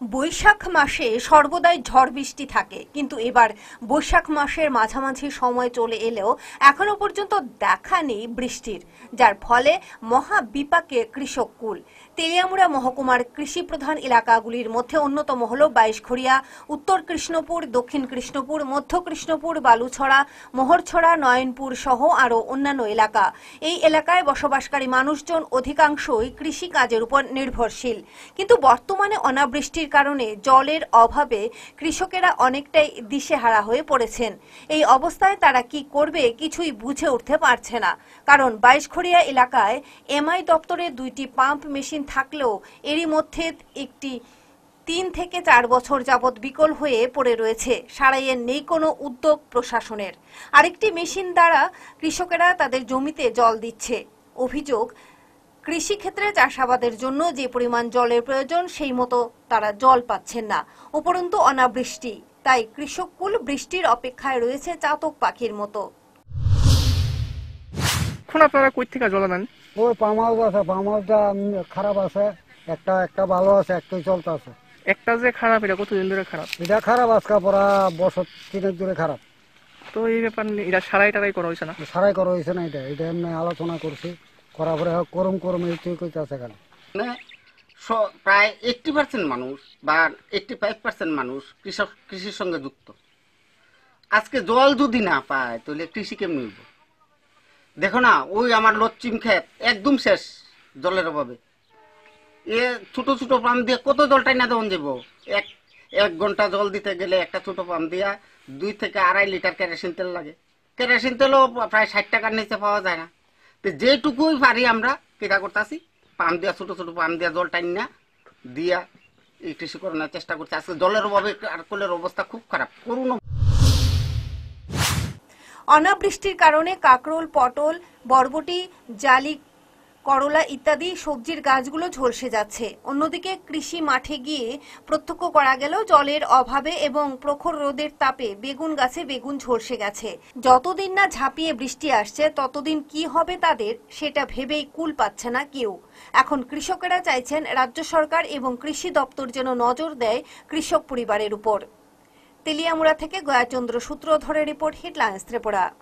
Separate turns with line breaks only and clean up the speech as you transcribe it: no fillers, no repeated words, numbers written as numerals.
বৈশাখ মাসে সর্বদাই ঝড় বৃষ্টি থাকে, কিন্তু এবার বৈশাখ মাসের মাঝামাঝি সময় চলে এলেও এখনো পর্যন্ত দেখা নেই বৃষ্টির, যার ফলে মহা বিপাকে কৃষককুল। তেলিয়ামুড়া মহকুমার কৃষি প্রধান এলাকাগুলির মধ্যে অন্যতম হল বাইশঘড়িয়া, উত্তর কৃষ্ণপুর, দক্ষিণ কৃষ্ণপুর, মধ্য কৃষ্ণপুর, বালুছড়া, মোহরছড়া, নয়নপুর সহ আরও অন্যান্য এলাকা। এই এলাকায় বসবাসকারী মানুষজন অধিকাংশই কৃষি কাজের উপর নির্ভরশীল, কিন্তু বর্তমানে অনাবৃষ্টির কারণে জলের অভাবে কৃষকেরা অনেকটাই দিশেহারা হয়ে পড়েছেন। এই অবস্থায় তারা কি করবে কিছুই বুঝে উঠতে পারছে না, কারণ বাইশঘড়িয়া এলাকায় এমআই দপ্তরে 2টি পাম্প মেশিন থাকলেও এরই মধ্যে একটি 3 থেকে 4 বছর যাবৎ বিকল হয়ে পড়ে রয়েছে। সারাইয়ের নেই কোনো উদ্যোগ প্রশাসনের। আরেকটি মেশিন দ্বারা কৃষকেরা তাদের জমিতে জল দিচ্ছে। অভিযোগ, কৃষিক্ষেত্রে চাষাবাদের জন্য যে পরিমাণ জলের প্রয়োজন সেই মতো তারা জল পাচ্ছেন না। উপরন্তু অনাবৃষ্টি, তাই কৃষককুল বৃষ্টির অপেক্ষায় রয়েছে চাতক পাখির মতো।
এখন আপনারা কই থেকে জল আনেন?
ওই পাম্প হাউস আছে, পাম্প হাউসটা খারাপ আছে, একটা ভালো আছে, একটাই চলতেছে।
একটা যে খারাপ, এটা কতদিন ধরে খারাপ?
এটা খারাপ আজকে পড়া বছর 3 ধরে খারাপ।
তো এই ব্যাপার এটা সারাই টারাই করা হয়েছে না?
সারাই করা হয়েছে না, এটা এমনি আলোচনা করছি, করার পরে করম এই তুই কইতেছে খালি।
প্রায় 80% মানুষ বা 85% মানুষ কৃষির সঙ্গে যুক্ত। আজকে জল যদি না পায় তাহলে কৃষি কেমনি হইব? দেখো না, ওই আমার লচ্ছিম ক্ষেত একদম শেষ জলের অভাবে। ছোট ছোট পাম্প দিয়ে কত জলটাই না দেওয়া যাব? এক ঘন্টা জল দিতে গেলে একটা ছোট পাম্প দিয়া 2 থেকে 2.5 লিটার কেরোসিন তেল লাগে। কেরোসিন তেলও প্রায় 60 টাকার নিচে পাওয়া যায় না। তো যেটুকুই পারি আমরা কেটা করতেছি, পাম্প দিয়া ছোট ছোট পাম্প দিয়া জল টাইন না দিয়া এই কৃষি করানোর চেষ্টা করছি। আজকে জলের অভাবে আর কোলের অবস্থা খুব খারাপ, করুন।
অনাবৃষ্টির কারণে কাকরোল, পটল, বরবটি, জালি, করলা ইত্যাদি সবজির গাছগুলো ঝলসে যাচ্ছে। অন্যদিকে কৃষি মাঠে গিয়ে প্রত্যক্ষ করা গেল জলের অভাবে এবং প্রখর রোদের তাপে বেগুন গাছে বেগুন ঝলসে গেছে। যতদিন না ঝাঁপিয়ে বৃষ্টি আসছে ততদিন কি হবে তাদের, সেটা ভেবেই কুল পাচ্ছে না কেউ। এখন কৃষকেরা চাইছেন রাজ্য সরকার এবং কৃষি দপ্তর যেন নজর দেয় কৃষক পরিবারের উপর। তেলিয়ামুড়া থেকে গয়াচন্দ্র সূত্রধরের রিপোর্ট, হেডলাইন্স ত্রিপুরা।